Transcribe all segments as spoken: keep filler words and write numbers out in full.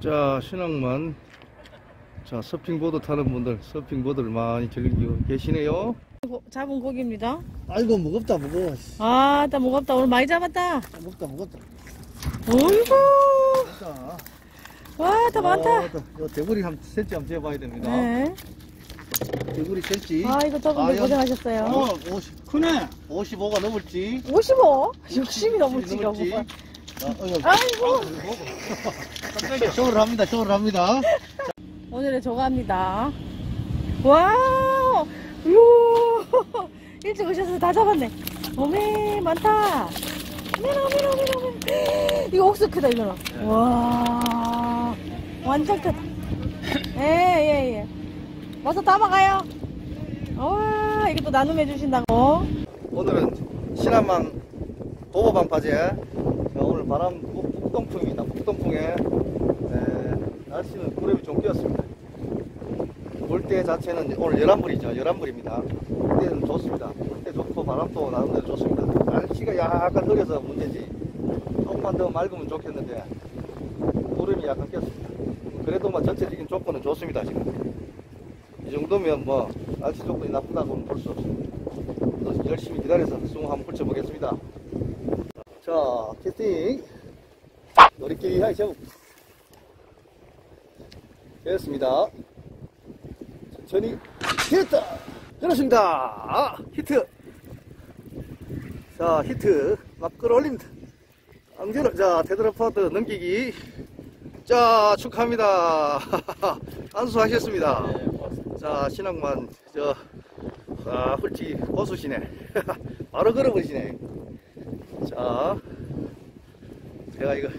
자, 신앙만. 자, 서핑보드 타는 분들, 서핑보드를 많이 즐기고 계시네요. 고, 잡은 고기입니다. 아이고 무겁다 무거워. 아, 나 무겁다. 오늘 많이 잡았다. 무겁다 무겁다. 어이구. 자, 와, 다 많다. 어, 요 대구리 한 센치 한번 재봐야 됩니다. 네. 대구리 센치. 아, 이거 저분들 아, 고생하셨어요. 어, 오십, 크네. 오십오가 넘을지. 오십오? 육십이 넘을지, 넘을지. 이거. 자, 어, 여 아이고. 깜짝이야. 쇼를 합니다. 쇼를 합니다. 오늘의 저가입니다. 와우! 우와! 일찍 오셔서 다 잡았네. 어메, 많다. 미노, 미노, 미노, 미노. 이거 옥수 크다, 이거는. 와, 완전 크다. 예, 예, 예. 와서 담아가요. 와, 이것도 나눔해 주신다고. 오늘은 신안망 도보방 파제. 자, 오늘 바람 북- 북동풍입니다. 북동풍에 에, 날씨는 구름이 좀 끼었습니다. 물때 자체는 오늘 열한 불이죠. 열한 불입니다. 물때는 좋습니다. 물때 좋고 바람도 나름대로 좋습니다. 날씨가 약간 흐려서 문제지. 조금만 더 맑으면 좋겠는데 구름이 약간 꼈습니다. 그래도 뭐 전체적인 조건은 좋습니다. 지금 이 정도면 뭐 날씨 조건이 나쁘다고는 볼 수 없습니다. 또 열심히 기다려서 숭어 한번 붙여보겠습니다. 자, 캐스팅 놀이끼리 하이 제목 되었습니다. 천천히 히트! 그렇습니다. 아, 히트! 자, 히트 막 끌어올립니다. 앙제로, 자, 테드로퍼드 넘기기. 자, 축하합니다. 안수하셨습니다. 자, 신앙만 저 아, 훌치 고수시네. 바로 걸어버리시네. 자, 제가 이거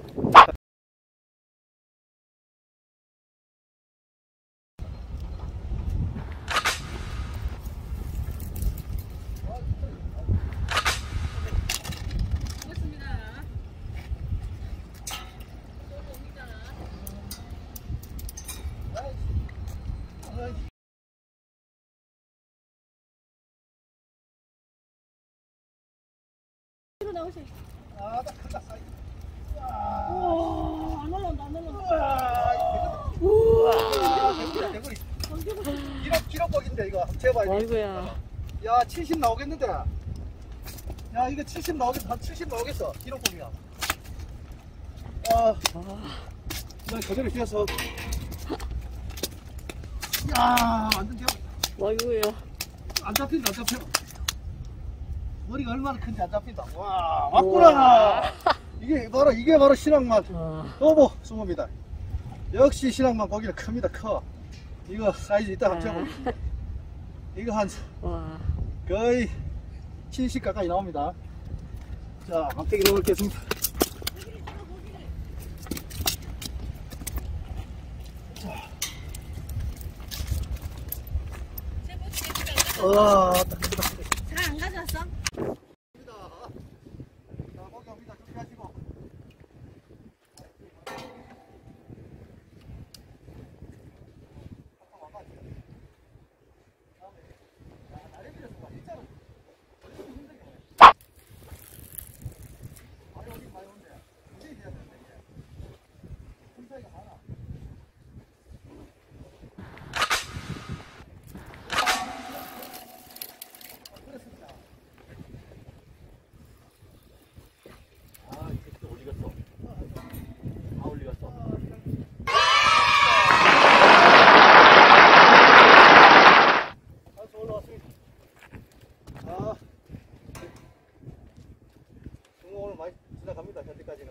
나오세요. 아, 나 크다. 사이즈. 우와, 안 올라온다, 안 올라온다. 아, 우와. 대구리, 대구리. 기록, 기록곡인데 이거 한번 재봐야 돼. 아이고야. 야, 칠십 나오겠는데. 야, 이거 칠십 나오겠어. 한 칠십 나오겠어. 기록곡이야. 아, 난 그대로 휘어서. 야, 완전 대박. 아이고야. 안 잡힌다, 안 잡혀. 머리가 얼마나 큰지 안 잡힌다. 와, 왔구나. 이게 바로, 이게 바로 신앙만. 또보 숭어입니다. 역시 신앙만 고기는 큽니다, 커. 이거 사이즈 이따 한번 재볼게요. 이거 한, 와. 거의 칠십 가까이 나옵니다. 자, 막대기 넣을겠습니다. 자. 와, 딱 크다. 잘 안 가져왔어? 자, 고기 옵니다. 준비하시고. 지나갑니다. 현재까지는.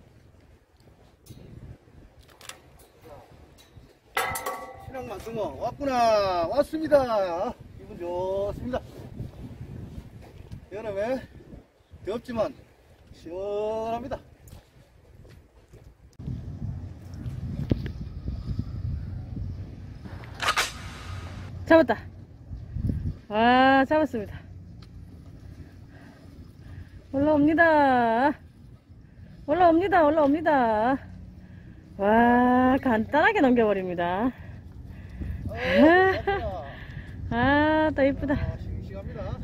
신앙만 숭어 왔구나. 왔습니다. 기분 좋습니다. 여름에 덥지만 시원합니다. 잡았다. 와, 잡았습니다. 올라옵니다. 올라옵니다. 올라옵니다. 와, 간단하게 넘겨버립니다. 아, 또 이쁘다. 아, 싱싱합니다.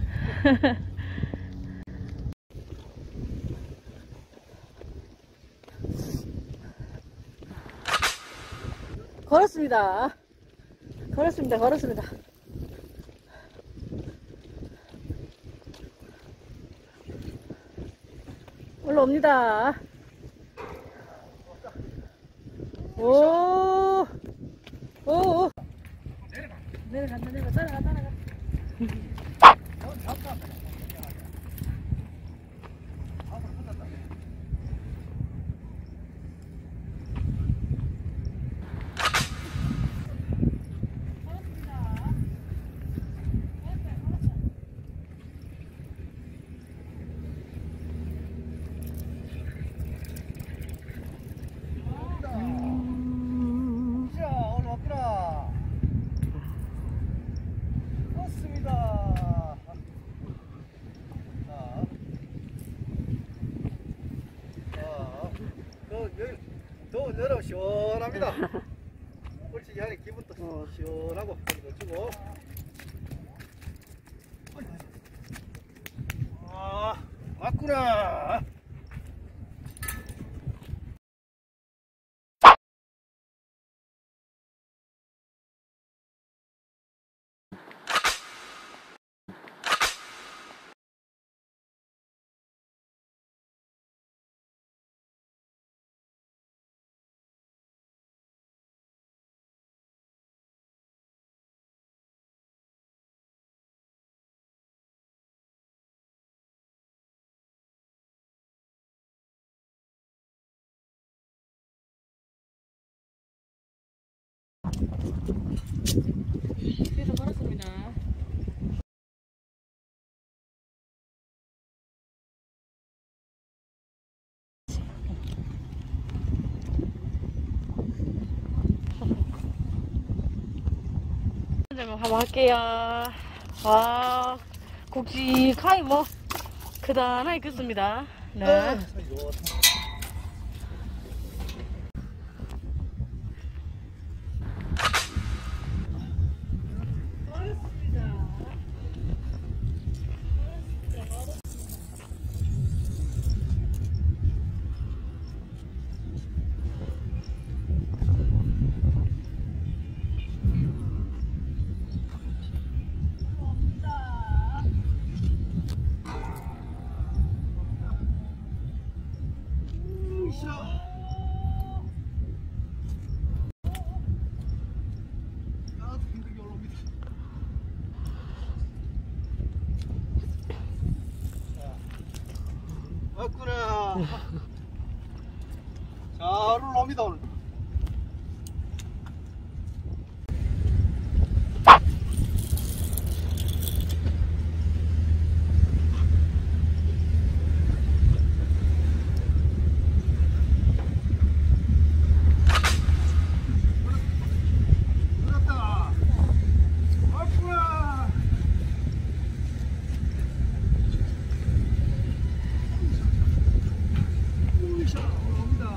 걸었습니다. 걸었습니다. 걸었습니다. 올라옵니다. 오, 오, 오. 내려간다, 내려가, 따라가, 따라가. 자, 올라왔구나. 왔습니다. 자, 자, 더, 내- 더 내려 시원합니다. 옳지, 하니 기분도 어. 시원하고 주고. 아, 왔구나. 뒤에서 걸었습니다. 한번 할게요. 와, 굵직하게 뭐, 그다나게 긋습니다. 네. 아, 좋다. 왔구나. 잘 올라옵니다 오늘. 그렇다. 왔구나. 으쌰, 올라옵니다.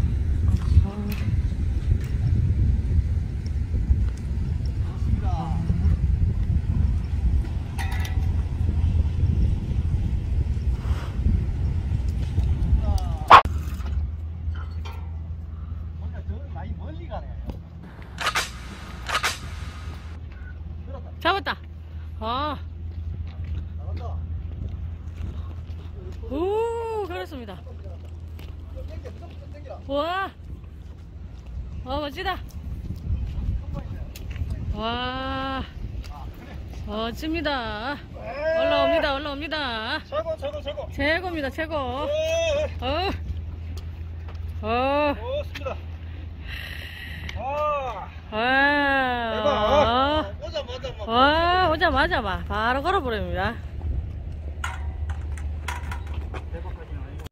맞습니다. 뭔가 저 많이 멀리 가네. 그렇다. 잡았다. 아, 잘한다. 오, 그렇습니다. 좀 당겨, 좀, 좀 당겨라. 와, 와, 멋지다. 와, 멋집니다. 올라옵니다, 올라옵니다. 최고, 최고, 최고. 최고입니다, 최고. 예, 어, 어, 좋습니다. 아, 와, 대박. 오자마자 막. 와, 오자마자 막 바로 걸어버립니다. 대박까지는 아니고.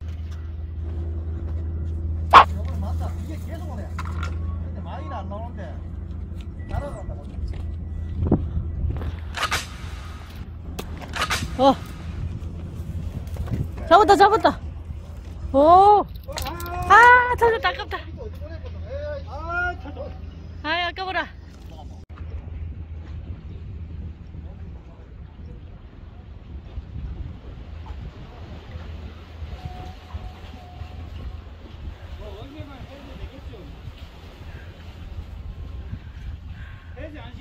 이건 맞다. 이게 계속 오네. 근데 많이는 안 나오는데. 날아간다. 어, 잡았다, 잡았다. 오, 아, 터졌다, 아깝다. 아, 저, 아이, 아까워라.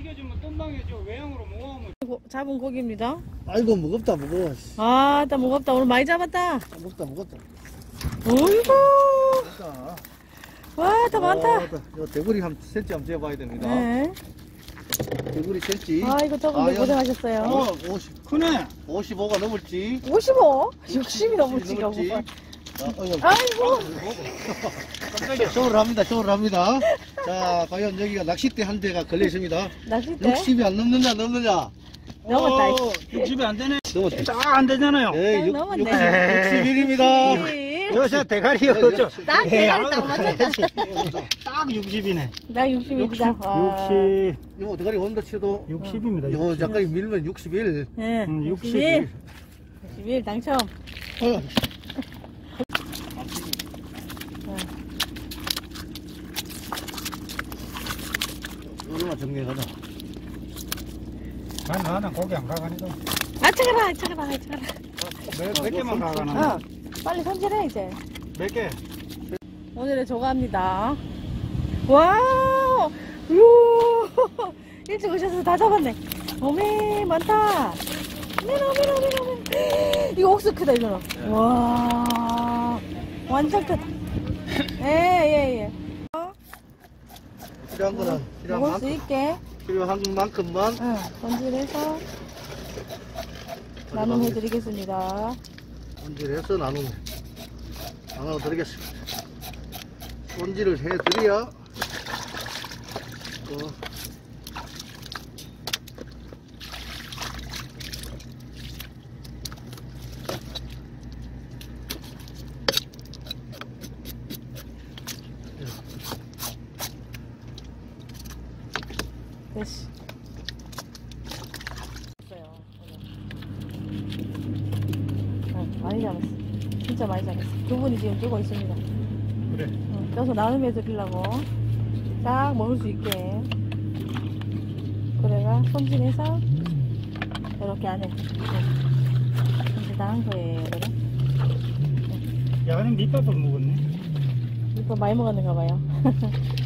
튀겨주면 뜬방에 저 외형으로 모으면 고- 잡은 고기입니다. 아이고 무겁다 무거워. 씨. 아, 나 무겁다. 오늘 많이 잡았다. 무겁다 무겁다. 어이구. 자, 와, 더 많다. 어, 저 대구리 한 센치 한번 재봐야 됩니다. 네. 대구리 센치. 아, 이거 조금 아, 연- 고생하셨어요. 어, 오십, 크네. 오십오가 넘을지. 오십오? 육십이 넘을지, 넘을지. 가 자, 어여. 아이고. 쇼를 합니다. 쇼를 합니다. 자, 과연 여기가 낚싯대 한 대가 걸려 있습니다. 낚싯대? 육십이 안 넘느냐 넘느냐. 넘었다. 오, 육십이 안 되네. 넘었다. 쫙 안 되잖아요. 네, 육, 넘었네. 육십일입니다. 여기서 대가리요. 저. 나 대가리 딱 맞췄다. 딱 육십이네. 나 육십이다. 와. 육십. 요 대가리 온도 치도 육십입니다. 요 잠깐 밀면 육십일. 예. 음, 육십일. 육십일 당첨. 어. 얼마나 정리하자. 난 나는 고기 안 가가니까. 아, 차가라, 차가라, 차가라. 몇, 몇 개만 가가나. 어, 빨리 손질해, 이제. 몇 개? 오늘의 조가입니다. 와우! 우 일찍 오셔서 다 잡았네. 어메, 많다. 미노, 미노, 미노, 미노. 이거 옥수 크다, 이거는. 와, 완전 크다. 예, 예, 예. 필요한 거는 필요한 먹을 수 만큼, 있게, 필요한 만큼만 응, 손질해서 나눔해드리겠습니다. 손질해서 나누 나눠 드리겠습니다. 손질을 해드려야 또 됐어. 어, 많이 잡았어. 진짜 많이 잡았어. 두 분이 지금 뜨고 있습니다. 그래. 어, 떠서 나눔해 드리려고 딱 먹을 수 있게. 그래가 손질해서 이렇게 안에 손질 다 한 거예요. 그래? 야간에 밑밥을 먹었네. 이거 많이 먹었는가 봐요.